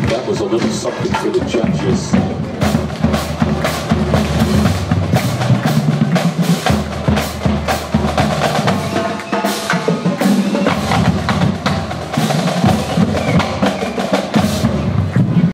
That was a little something for the judges.